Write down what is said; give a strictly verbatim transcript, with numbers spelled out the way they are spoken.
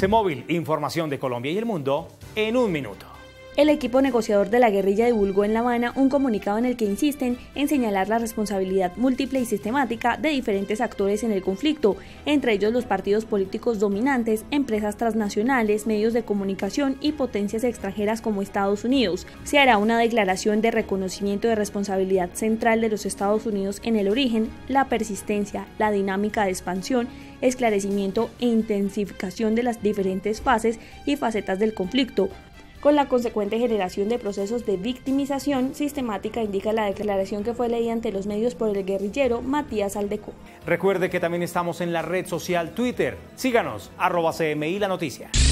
Avance Móvil, información de Colombia y el mundo en un minuto. El equipo negociador de la guerrilla divulgó en La Habana un comunicado en el que insisten en señalar la responsabilidad múltiple y sistemática de diferentes actores en el conflicto, entre ellos los partidos políticos dominantes, empresas transnacionales, medios de comunicación y potencias extranjeras como Estados Unidos. Se hará una declaración de reconocimiento de responsabilidad central de los Estados Unidos en el origen, la persistencia, la dinámica de expansión, esclarecimiento e intensificación de las diferentes fases y facetas del conflicto, con la consecuente generación de procesos de victimización sistemática, indica la declaración que fue leída ante los medios por el guerrillero Matías Aldeco. Recuerde que también estamos en la red social Twitter. Síganos, arroba C M I La Noticia.